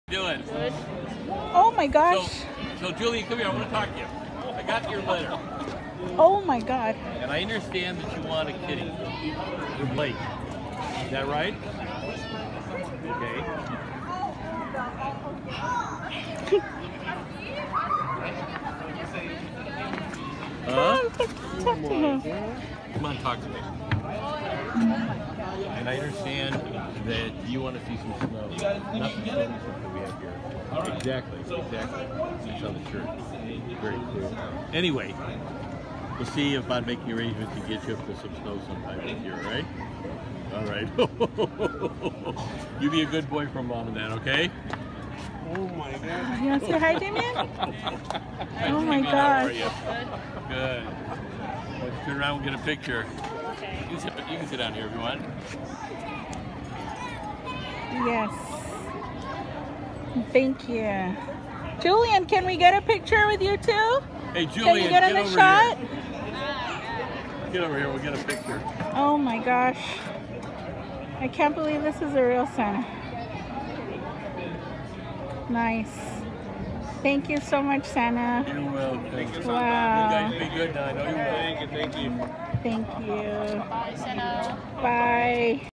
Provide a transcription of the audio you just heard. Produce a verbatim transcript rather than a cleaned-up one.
Doing? Good. Oh my gosh. So, so Julian, come here. I want to talk to you. I got your letter. Oh my God. And I understand that you want a kitty. You're Blake. Is that right? Okay. Huh? Come on, talk to me. And I understand that you want to see some snow. Not the snow that we have here. Exactly, exactly. It's on the shirt. Very cool. Anyway, we'll see about making arrangements to get you up to some snow sometime this year, all right? All right. You be a good boy for mom and dad, okay? Oh my God. You want to say hi, Damian? Oh my gosh. Good. Let's turn around and get a picture. Okay. You can sit, you can sit down here if you want. Yes. Thank you. Julian, can we get a picture with you too? Hey, Julian, can you get, get in a over shot? Here. Get over here, we'll get a picture. Oh my gosh. I can't believe this is a real Santa. Nice. Thank you so much, Santa. You're welcome. Thank you. Wow. You guys be good now. I know you will. Thank you. Thank you. Thank you. Bye, Santa. Bye.